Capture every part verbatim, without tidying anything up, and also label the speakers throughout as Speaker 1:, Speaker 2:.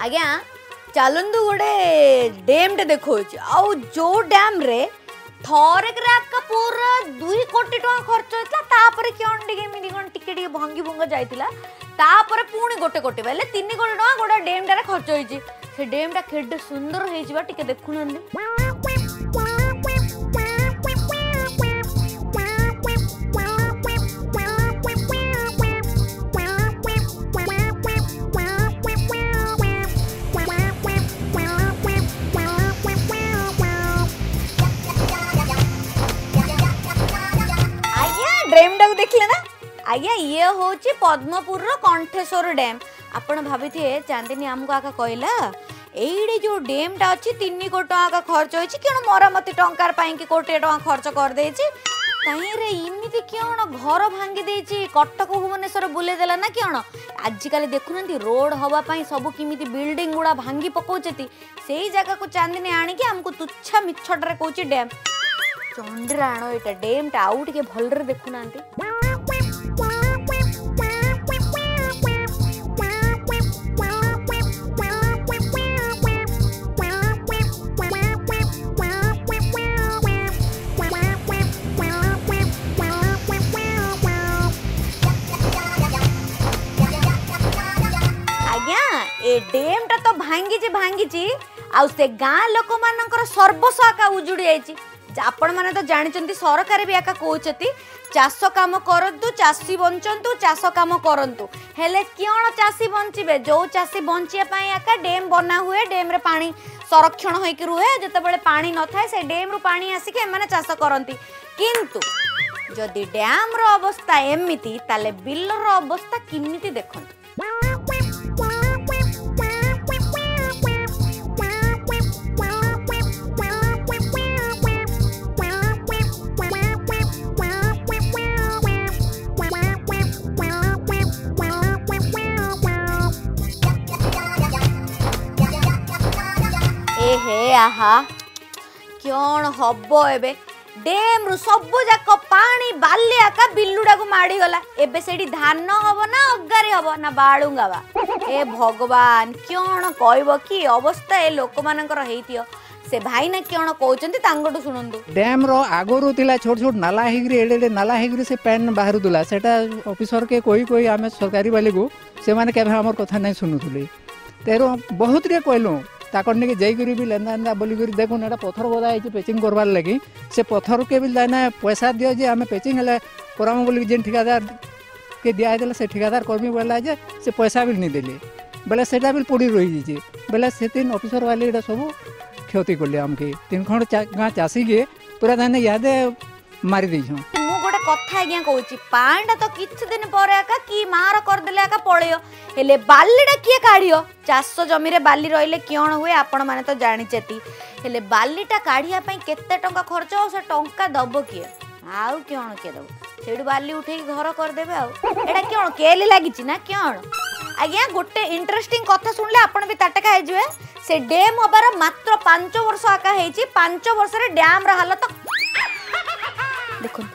Speaker 1: आज्ञा चलतु गोटे डैम टे देखो आउ जो डैम रे थरक पूरा दुई कोटी टका खर्च होता टिके भंगी भंग जाइतिला तापर पुणी गोटे कोटी बेले तीन कोटी टका गोटे डैम टारे खर्च होइछि से डैम टा केडे सुंदर होइछि बा टिके देखुनंदी डैम टा देखले ना आज्ञा ये हूँ पद्मपुर कंठेश्वर डैम आपण भाभी थे चांदनी आमको आका कहला एइडे जो डैम टा अच्छी तीन कोटी टका खर्च होइछि किण मरामती टंकार पाई कि कोटी टका खर्च कर देछि ताई रे इमिति किण घर भांगी देछि कटक भुवनेश्वर बुले देला ना किण आजिकल देखुनंती रोड हवा पाई सब किमिति बिल्डिंग गुडा भांगी पकोचती सेही जगह को चांदनी आनी कि हमको तुच्छा मिछटरे कहूछि डैम चंद्राण एटा डैम टा आउ टिके भलरे देखुनांती आज्ञा ए डैम टा तो भांगी जे भांगी ची आ से गां लोक मानकर सर्वस्व आका उजुड़ी आइची आपण माने तो जानिचंती सरकार भी आका कहउचती चाष काम करंतु चासी बंचंतु चाष काम करंतु हेले किण चासी बंचिबे जो चासी बंचिया पई आका डैम बना हुए डैम रे पानी संरक्षण होई कि रुहे जते बेले पानी न थाए से डैम रु पानी आसी के माने चाष करंती किंतु जदी डैम रो अवस्था एमिति ताले बिल रो अवस्था किमिति देखंतु हे आहा क्यों हब एबे डैम रु सब जाक पानी बाली आका बिल्लुडा को माड़ी गला एबे सेडी धान हबो ना अगारी हबो ना बाळुंगावा ए भगवान क्यों कहबो की अवस्था ए लोक मानकर हेतियो से भाई ना क्यों कहउचंती तांगटू सुनंदु
Speaker 2: डैम रो आगोरु तिला छोट छोट नाला हेगरी एडे एडे नाला हेगरी से पैन बाहर दुला सेटा ऑफिसर के कोई कोई आमे सरकारी वाले को से माने केबे हमर कथा नै सुनुथुले तेरो बहुत रे कहलो ताकने के जई करी भी लेंदा लेंदा बोली करी देखो एटा पत्थर बदा है पेचिंग करबार लगी से पत्थर के भी लाना पैसा दियो जे हमें पेचिंग हले कराम बोली जेन ठेकेदार के दिया देला से ठेकेदार कर्मी बोला जे से पैसा भी नहीं देले बेले सेटा भी पड़ी रही जे बेले से तीन ऑफिसर वाले एटा सब क्षति करले हमके तीन खंड गां चासी के पूरा धान यादे मारी दै छौ
Speaker 1: मु गोटे कथा आज्ञा कहूची पांडा तो किछ दिन परे आका की मार कर देले आका पळियो हेले बालीडा किए काढियो चाष जमी रे बाली रहिले कियण हुए आपण माने तो जानि चेती हेले बालीटा काढिया पई केते टंका खर्च हो से टंका दबो किए आउ कियण के दबो सेडु बाली उठे घर कर देबे आउ एडा कियण केली लागिची ना कियण आज्ञा गोटे इंटरेस्टिंग कथा सुनले आपण भी ताटका हे जवे से डैम हबार मात्र पाँच वर्ष आका हेची पाँच वर्ष रे डैम रा हालत देखो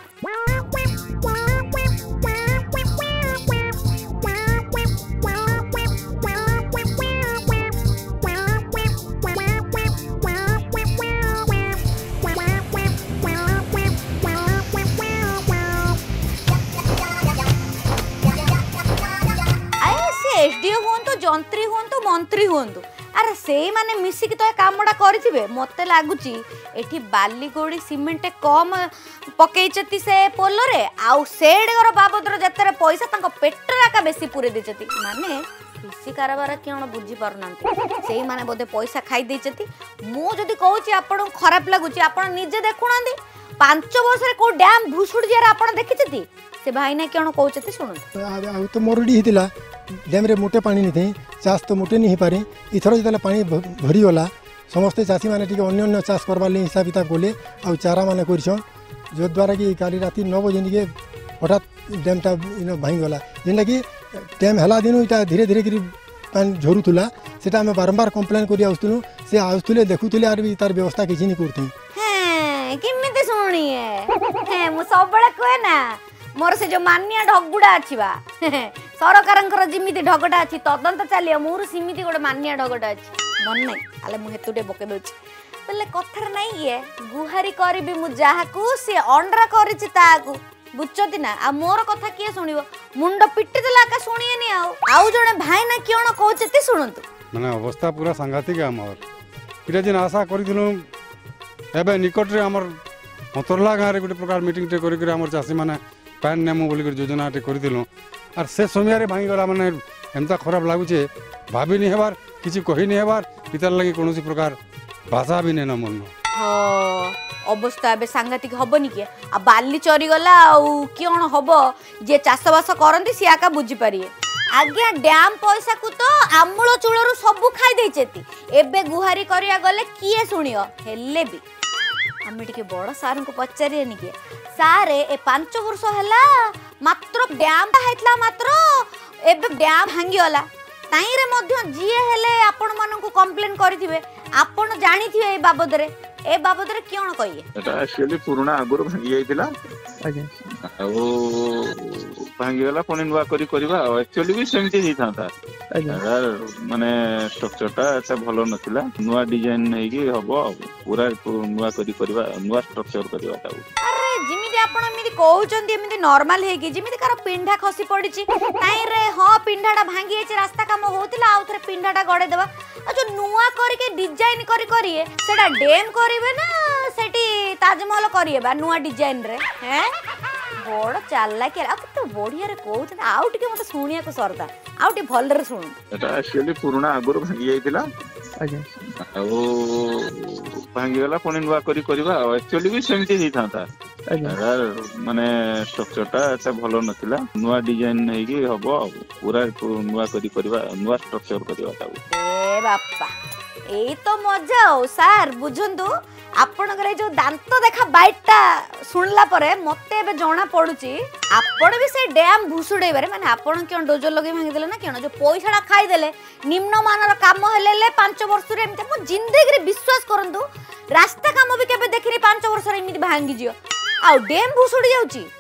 Speaker 1: एसडीओ हुंतु जंत्री हुंतु मंत्री हुंतु अरे से माने मिसिक तो कामडा करिथिबे मते लागुची एठी बाली गोडी सीमेंट कम पकेइचती से पोलो रे आउ सेडगर बाबदर जतरे पैसा तांको पेटरा का बेसी पुरे देचती माने कृषि कारबार किण बुझी पारनांती सेही माने बोधे पैसा खाई देचती मु जदी कहूची आपण खराब लागुची आपण निजे देखुनांदी पाँच वर्ष रे को डैम भुसुड जेरा आपण देखिचती से भाई ना किण कहउचती सुनु
Speaker 3: आ तो मोरडी हितिला डैम रे मोटे पानी नहीं थी चाष तो मोटे नहीं पारे इथर जो पानी भरी गला समस्ते चाषी मैंने अन्य अन्य चाष करवार हिसाब किताब कले आ चारा मान कर जो द्वारा कि काली राति नौ बजे निके हठात डैमटा भांगी गला जेनटा कि डैम है दिन यहाँ धीरे धीरे कर पानी झरुला से बारंबार कम्प्लेन कर आसुलु से आसुले देखुले आर भी तार व्यवस्था किसी नहीं करती
Speaker 1: किमिति शुणिए मु सब कहे ना मोर से जो मानिया ढगुड़ा अच्छी सरकार जिमिति ढगटा अच्छी तदंत चलिए मोर सिमिति गोटे मानिया ढगटा अच्छी मन नहीं आले मुझे हेतुटे पके दूची बोले कथर नहीं ये गुहारी करी मु जहाकू सी अंडरा करिछि ताकू बुझती ना आ मोर कथा किए शुणिबो मुंड पिट्टी देला का शुणिएनी आउ आउ जणे भाई ना कियण कहउछति शुणंतु
Speaker 4: माने अवस्था पूरा सांघातिक हमर इटा जिन आशा करिथिलु एबे निकट रे हमर मतरला गाँ रे गोटे प्रकार मीटिंग टे करि करि हमर चासी माने पैन नेमु बोली योजना टे करिथिलु आर से समय रे भांगी गला माने एमता खराब लागुचे भाबी नि हेबार किछि कहि नि हेबार पितार लागि कोनोसी प्रकार भाषा भी नहीं मन
Speaker 1: अवस्था ए सांघातिक हबनी किए आ बाली चरी गला आउ कियण हब जे चाषबास करती सी आका बुझी पारिए आज्ञा डैम पैसा को तो आमूल चूलरू सबू खाई देचेती एबे गुहारी करिया गले किए सुनियो हेले भी आमे टिके बड़ सार को पचारे निके सारे ए पांच वर्ष हैला मात्र डैम हैतला मात्र एबे डैम भांगी गला ताई रे मध्य जिए हेले आपण मानन को कंप्लेन करिथिबे आपण जानिथिबे ए बाबद रे ए बाबद रे कियण कहिए
Speaker 5: एटा एक्चुअली पुराना आगुर भांगी जाइतिला
Speaker 2: आज्ञा
Speaker 5: ଆଉ ଭାଙ୍ଗିଗଲା ପୁଣି ନୂଆ କରି କରିବା ଆଉ एक्चुअली ବି ସେମିତି ହେଇଥାନ୍ତା ମାନେ ଷ୍ଟ୍ରକ୍ଚରଟା ଏତେ ଭଲ ନଥିଲା ନୂଆ ଡିଜାଇନ ନେଇକି ହବ ପୁରା ନୂଆ କରି କରିବା ନୂଆ ଷ୍ଟ୍ରକ୍ଚର କରିବା ତାକୁ
Speaker 1: अरे जिमिति आपण एमिति कहउचंती एमिति नॉर्मल हे कि जिमिति कार पिंढा खसी पडिची ताई रे हां पिंढाटा भांगी जाइछ रास्ता काम होतिला आउ थरे पिंढाटा गडे देबा आ जो नुआ करी के डिजाइन करी करिए सेटा डैम करिवे ना सेठी ताजमहल करिए बा नुआ डिजाइन रे हैं बड़ चालला के आ तो बढ़िया रे कहउछ आउ टिके मते सुनिया को सरदा आउ टिके भल रे सुनु
Speaker 5: एटा एक्चुअली पुराना आगुर भांगी जाइतिला
Speaker 2: आज्ञा
Speaker 5: ଆଉ ଭାଙ୍ଗିଗଲା ପୁଣି ନୂଆ କରି କରିବା ଆଉ एक्चुअली ବି ସେମିତି ହେଇଥାନ୍ତା ମାନେ ଷ୍ଟ୍ରକ୍ଚରଟା ଏତେ ଭଲ ନଥିଲା ନୂଆ ଡିଜାଇନ ନେଇକି ହବ ପୁରା ନୂଆ କରି କରିବା ନୂଆ ଷ୍ଟ୍ରକ୍ଚର କରିବା ତାକୁ
Speaker 1: ए बापा एई तो मजा हो सार बुझंतु आपणकर जो दांत देखा बाइटटा सुनला परे मते एबे जणा पडुची आपण भी से डैम भुसुडे बारे माने आपण क्यों डोजर लगे भांगी देले ना क्यों जो पैसाटा खाई देले निम्न मानर काम हेले पांच वर्ष रे एमते मो जिंदगी रे विश्वास करंतु रास्ता काम भी केबे देखिनी पांच वर्ष रे एमिति भांगी जियो आ डैम भुसुडी जाउची